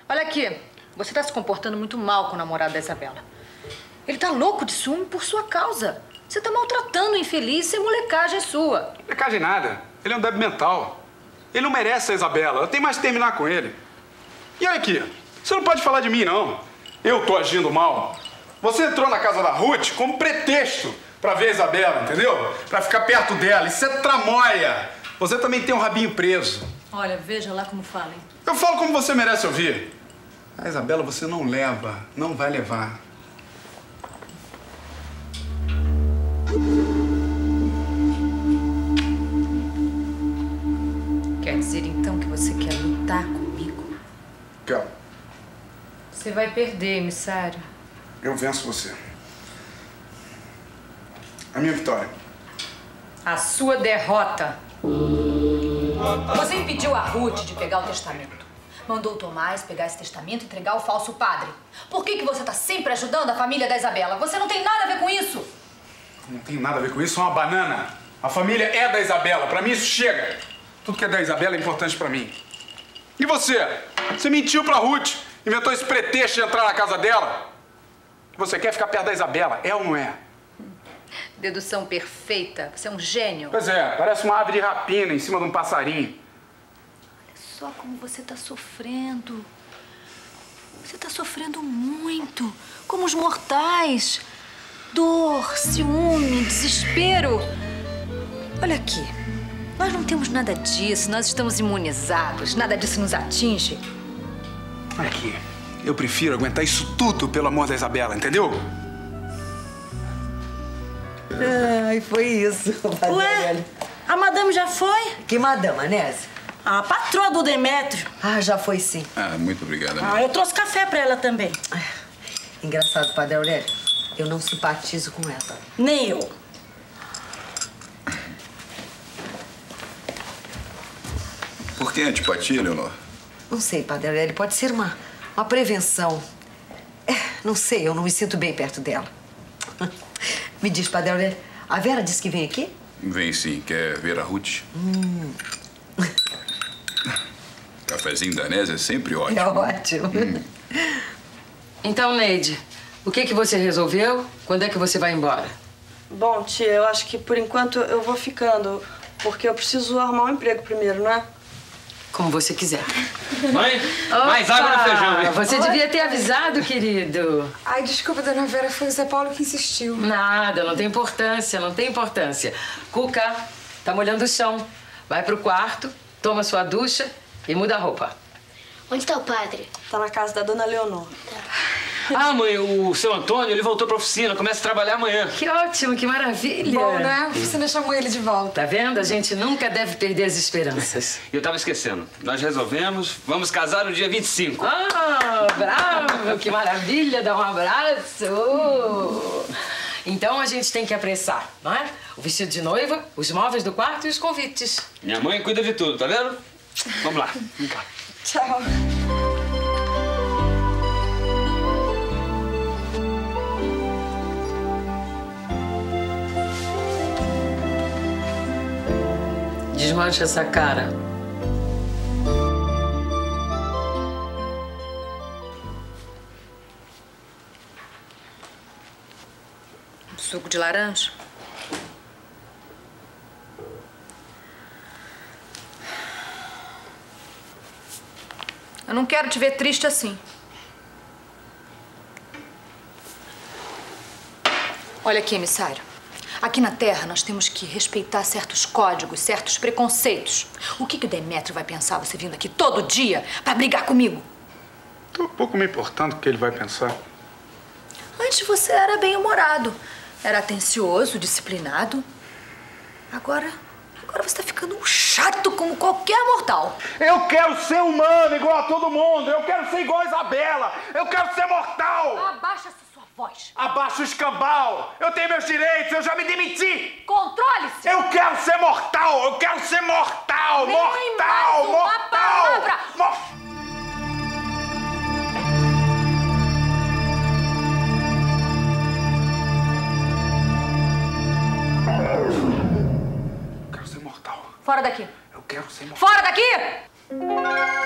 Olha aqui, você tá se comportando muito mal com o namorado da Isabela. Ele tá louco de ciúme por sua causa. Você tá maltratando o infeliz sem molecagem sua. Molecagem nada. Ele é um débil mental. Ele não merece a Isabela. Eu tenho mais que terminar com ele. E olha aqui, você não pode falar de mim, não. Eu tô agindo mal. Você entrou na casa da Ruth como pretexto pra ver a Isabela, entendeu? Pra ficar perto dela. Isso é tramóia. Você também tem um rabinho preso. Olha, veja lá como fala, hein? Eu falo como você merece ouvir. A Isabela você não leva, não vai levar. Quer dizer, então, que você quer lutar comigo? Quero. Você vai perder, emissário. Eu venço você. A minha vitória. A sua derrota. Você impediu a Ruth de pegar o testamento. Mandou o Tomás pegar esse testamento e entregar ao falso padre. Por que você tá sempre ajudando a família da Isabela? Você não tem nada a ver com isso. Não tem nada a ver com isso, é uma banana. A família é da Isabela. Pra mim isso chega. Tudo que é da Isabela é importante pra mim. E você? Você mentiu pra Ruth. Inventou esse pretexto de entrar na casa dela. Você quer ficar perto da Isabela, é ou não é? Dedução perfeita. Você é um gênio. Pois é, parece uma ave de rapina em cima de um passarinho. Olha só como você tá sofrendo. Você tá sofrendo muito. Como os mortais. Dor, ciúme, desespero. Olha aqui. Nós não temos nada disso. Nós estamos imunizados. Nada disso nos atinge. Olha aqui. Eu prefiro aguentar isso tudo pelo amor da Isabela, entendeu? Ai, foi isso. Ué, a madame já foi? Que madama, Nésia? A patroa do Demétrio. Ah, já foi sim. Ah, muito obrigado, amigo. Ah, eu trouxe café pra ela também. Engraçado, Padre Aurélio. Eu não simpatizo com ela. Nem eu. Por que antipatia, Leonor? Não sei, Padre Aurélio. Pode ser uma prevenção. Não sei, eu não me sinto bem perto dela. Me diz, Padre Aurélio, a Vera disse que vem aqui? Vem sim. Quer ver a Ruth? Cafezinho da Nésia é sempre ótimo. É ótimo. Então, Neide, o que você resolveu? Quando é que você vai embora? Bom, tia, eu acho que por enquanto eu vou ficando, porque eu preciso arrumar um emprego primeiro, não é? Como você quiser. Mãe, mais água no feijão, hein? Você devia ter avisado, querido. Ai, desculpa, dona Vera, foi o Zé Paulo que insistiu. Nada, não tem importância, não tem importância. Cuca, tá molhando o chão. Vai pro quarto, toma sua ducha e muda a roupa. Onde tá o padre? Tá na casa da dona Leonor. Ah, mãe, o seu Antônio, ele voltou pra oficina, começa a trabalhar amanhã. Que ótimo, que maravilha. Bom, né? A oficina chamou ele de volta. Tá vendo? A gente nunca deve perder as esperanças. Eu tava esquecendo. Nós resolvemos, vamos casar no dia 25. Ah, bravo, que maravilha, dá um abraço. Então a gente tem que apressar, não é? O vestido de noiva, os móveis do quarto e os convites. Minha mãe cuida de tudo, tá vendo? Vamos lá, vem cá. Tchau. Desmancha essa cara. Suco de laranja? Eu não quero te ver triste assim. Olha aqui, emissário. Aqui na Terra, nós temos que respeitar certos códigos, certos preconceitos. O que o Demétrio vai pensar você vindo aqui todo dia pra brigar comigo? Tô um pouco me importando o que ele vai pensar. Antes você era bem-humorado. Era atencioso, disciplinado. Agora você tá ficando um chato como qualquer mortal. Eu quero ser humano igual a todo mundo. Eu quero ser igual a Isabela. Eu quero ser mortal. Abaixa essa sua voz. Abaixa o escambau. Eu tenho meus direitos. Eu já me demiti. Controle-se. Eu quero ser mortal. Eu quero ser mortal. Nem Mortal. mais uma Mortal. palavra. Eu quero ser mortal. Fora daqui. Eu quero ser mortal. Fora daqui!